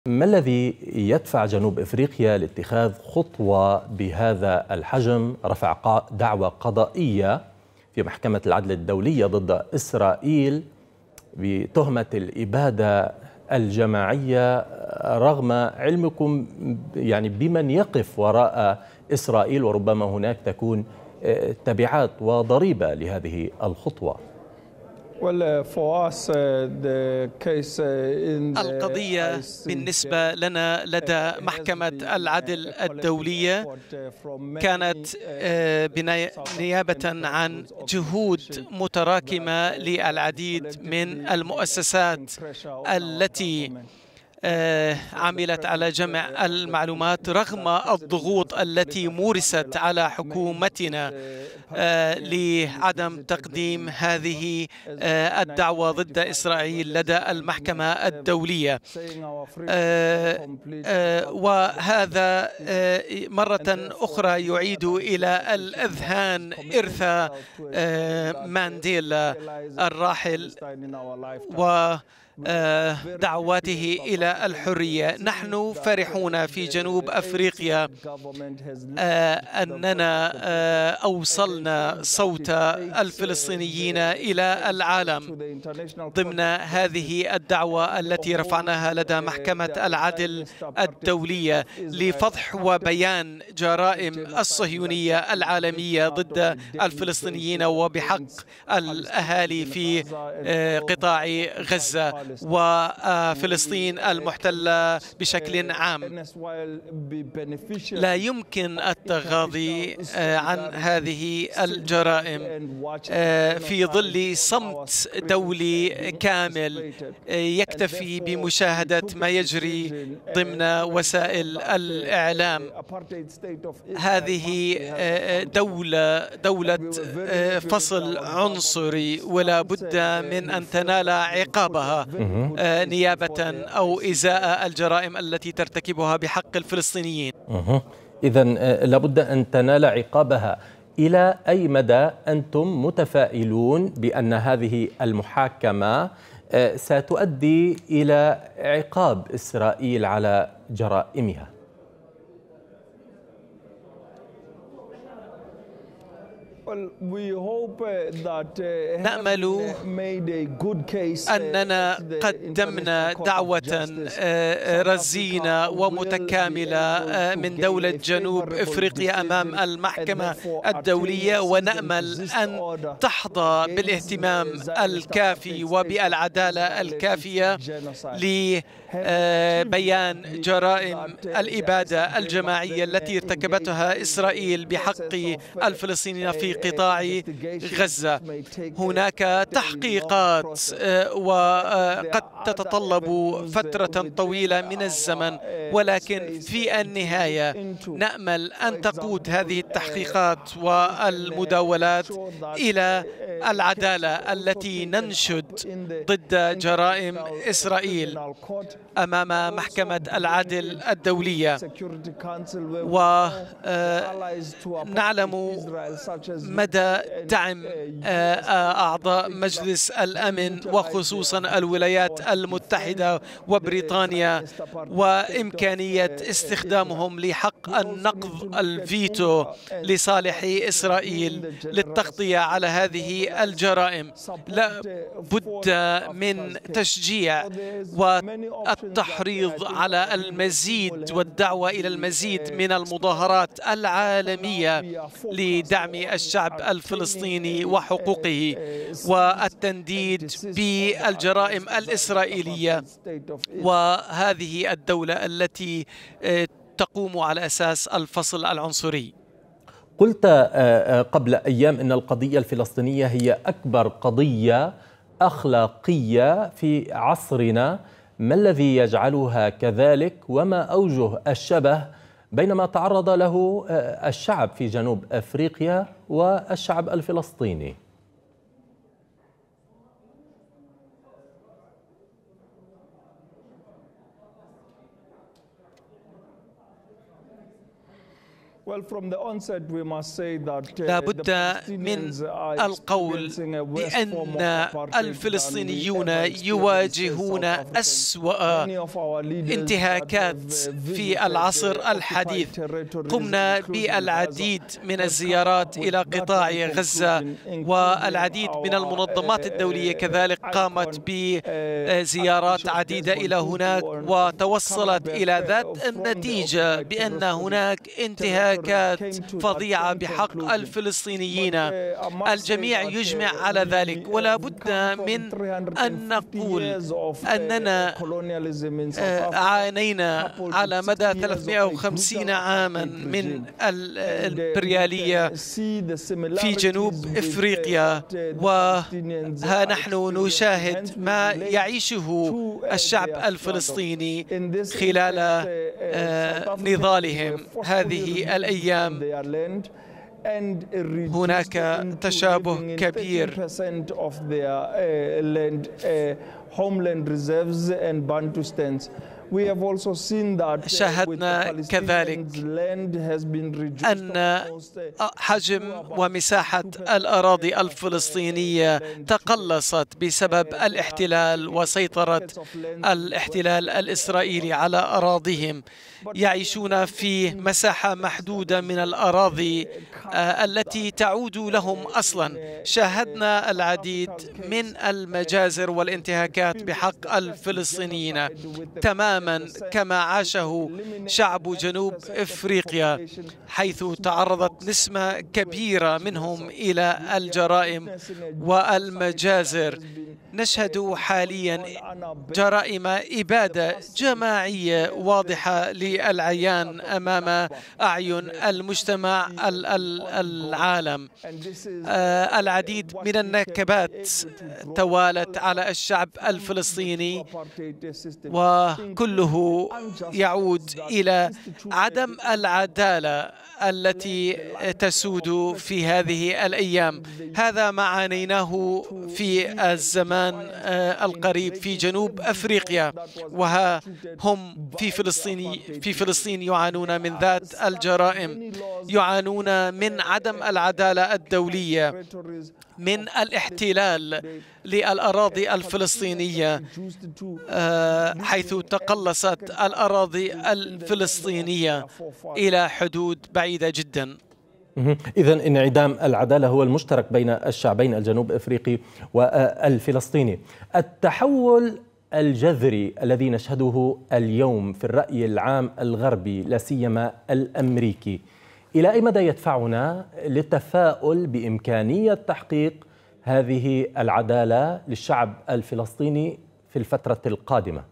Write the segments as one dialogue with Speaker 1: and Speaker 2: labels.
Speaker 1: ما الذي يدفع جنوب إفريقيا لاتخاذ خطوة بهذا الحجم، رفع دعوى قضائية في محكمة العدل الدولية ضد إسرائيل بتهمة الإبادة الجماعية، رغم علمكم بمن يقف وراء إسرائيل، وربما هناك تكون تبعات وضريبة لهذه الخطوة؟
Speaker 2: القضية بالنسبة لنا لدى محكمة العدل الدولية كانت نيابة عن جهود متراكمة للعديد من المؤسسات التي عملت على جمع المعلومات رغم الضغوط التي مورست على حكومتنا لعدم تقديم هذه الدعوى ضد إسرائيل لدى المحكمة الدولية. وهذا مرة أخرى يعيد إلى الأذهان إرث مانديلا الراحل ودعواته إلى الحرية. نحن فرحون في جنوب أفريقيا أننا أوصلنا صوت الفلسطينيين إلى العالم ضمن هذه الدعوة التي رفعناها لدى محكمة العدل الدولية لفضح وبيان جرائم الصهيونية العالمية ضد الفلسطينيين وبحق الأهالي في قطاع غزة وفلسطين المحتلة بشكل عام. لا يمكن التغاضي عن هذه الجرائم في ظل صمت دولي كامل يكتفي بمشاهدة ما يجري ضمن وسائل الإعلام. هذه دولة فصل عنصري، ولا بد من أن تنال عقابها نيابة أو إزاء الجرائم التي ترتكبها بحق الفلسطينيين.
Speaker 1: إذن لابد أن تنال عقابها. إلى أي مدى أنتم متفائلون بأن هذه المحاكمة ستؤدي إلى عقاب إسرائيل على جرائمها؟
Speaker 2: نأمل أننا قدمنا دعوة رزينة ومتكاملة من دولة جنوب إفريقيا أمام المحكمة الدولية، ونأمل أن تحظى بالاهتمام الكافي وبالعدالة الكافية لبيان جرائم الإبادة الجماعية التي ارتكبتها إسرائيل بحق الفلسطينيين في قطاع غزة. هناك تحقيقات وقد تتطلب فترة طويلة من الزمن، ولكن في النهاية نأمل أن تقود هذه التحقيقات والمداولات إلى العدالة التي ننشد ضد جرائم إسرائيل أمام محكمة العدل الدولية. ونعلم مدى دعم أعضاء مجلس الأمن وخصوصا الولايات المتحدة وبريطانيا، وإمكانية استخدامهم لحق النقض الفيتو لصالح إسرائيل للتغطية على هذه الجرائم. لا بد من تشجيع والتحريض على المزيد والدعوة إلى المزيد من المظاهرات العالمية لدعم الشعب الفلسطيني وحقوقه والتنديد بالجرائم الإسرائيلية وهذه الدولة التي تقوم على أساس الفصل العنصري.
Speaker 1: قلت قبل أيام أن القضية الفلسطينية هي أكبر قضية أخلاقية في عصرنا. ما الذي يجعلها كذلك، وما أوجه الشبه بين ما تعرض له الشعب في جنوب أفريقيا والشعب الفلسطيني؟
Speaker 2: لا بد من القول بأن الفلسطينيون يواجهون أسوأ انتهاكات في العصر الحديث. قمنا بالعديد من الزيارات إلى قطاع غزة، والعديد من المنظمات الدولية كذلك قامت بزيارات عديدة إلى هناك، وتوصلت إلى ذات النتيجة بأن هناك انتهاكات فظيعة بحق الفلسطينيين. الجميع يجمع على ذلك، ولا بد من أن نقول أننا عانينا على مدى 350 عاما من الإمبريالية في جنوب إفريقيا، وها نحن نشاهد ما يعيشه الشعب الفلسطيني خلال نضالهم هذه الأيام. هناك تشابه كبير. شاهدنا كذلك أن حجم ومساحة الأراضي الفلسطينية تقلصت بسبب الاحتلال وسيطرة الاحتلال الإسرائيلي على أراضيهم. يعيشون في مساحة محدودة من الأراضي التي تعود لهم أصلا. شاهدنا العديد من المجازر والانتهاكات بحق الفلسطينيين تماما كما عاشه شعب جنوب إفريقيا، حيث تعرضت نسبة كبيرة منهم إلى الجرائم والمجازر. نشهد حاليا جرائم إبادة جماعية واضحة للعيان أمام أعين المجتمع العالم. العديد من النكبات توالت على الشعب الفلسطيني، وكله يعود إلى عدم العدالة التي تسود في هذه الأيام. هذا ما عانيناه في الزمان القريب في جنوب أفريقيا، وها هم في فلسطين يعانون من ذات الجرائم، يعانون من عدم العدالة الدولية، من الاحتلال للأراضي الفلسطينية، حيث تقلصت الأراضي الفلسطينية إلى حدود بعيدة جدا.
Speaker 1: إذن انعدام العدالة هو المشترك بين الشعبين الجنوب أفريقي والفلسطيني. التحول الجذري الذي نشهده اليوم في الرأي العام الغربي لا سيما الأمريكي، إلى أي مدى يدفعنا للتفاؤل بإمكانية تحقيق هذه العدالة للشعب الفلسطيني في الفترة القادمة؟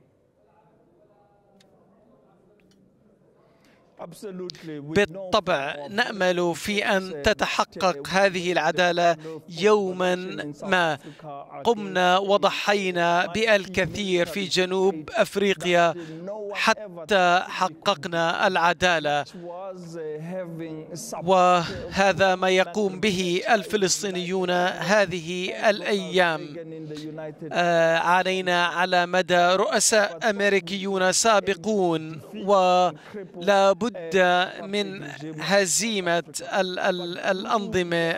Speaker 2: بالطبع نأمل في أن تتحقق هذه العدالة يوما ما. قمنا وضحينا بالكثير في جنوب أفريقيا حتى حققنا العدالة، وهذا ما يقوم به الفلسطينيون هذه الأيام. عانينا على مدى رؤساء أمريكيون سابقون، ولا بد من هزيمة الأنظمة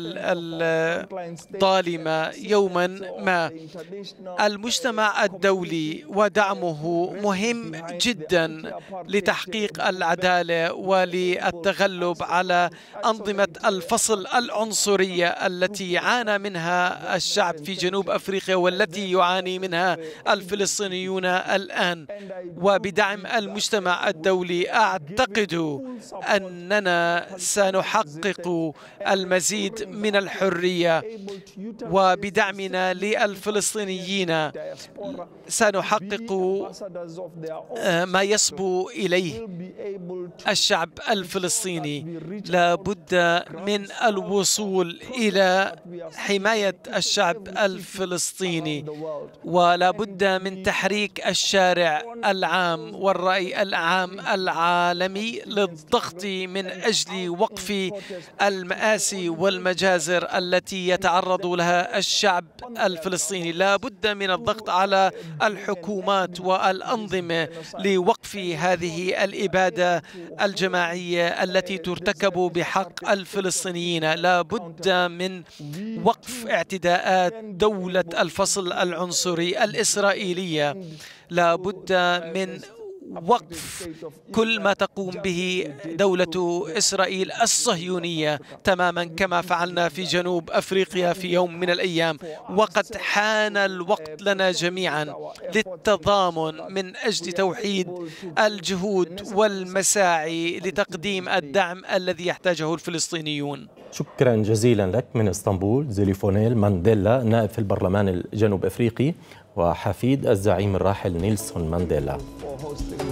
Speaker 2: الظالمة يوما ما. المجتمع الدولي ودعمه مهم جدا لتحقيق العدالة وللتغلب على أنظمة الفصل العنصرية التي عانى منها الشعب في جنوب أفريقيا والتي يعاني منها الفلسطينيون الآن. وبدعم المجتمع الدولي أعتقد أننا سنحقق المزيد من الحرية، وبدعمنا للفلسطينيين سنحقق ما يصبو إليه الشعب الفلسطيني. لا بد من الوصول إلى حماية الشعب الفلسطيني، ولا بد من تحريك الشارع العام والرأي العام العالمي العالمي للضغط من أجل وقف المآسي والمجازر التي يتعرض لها الشعب الفلسطيني. لا بد من الضغط على الحكومات والأنظمة لوقف هذه الإبادة الجماعية التي ترتكب بحق الفلسطينيين. لا بد من وقف اعتداءات دولة الفصل العنصري الإسرائيلية. لا بد من وقف كل ما تقوم به دولة إسرائيل الصهيونية تماما كما فعلنا في جنوب أفريقيا في يوم من الأيام. وقد حان الوقت لنا جميعا للتضامن من أجل توحيد الجهود والمساعي لتقديم الدعم الذي يحتاجه الفلسطينيون.
Speaker 1: شكرا جزيلا لك من اسطنبول زيليفونيل مانديلا، نائب في البرلمان الجنوب أفريقي وحفيد الزعيم الراحل نيلسون مانديلا.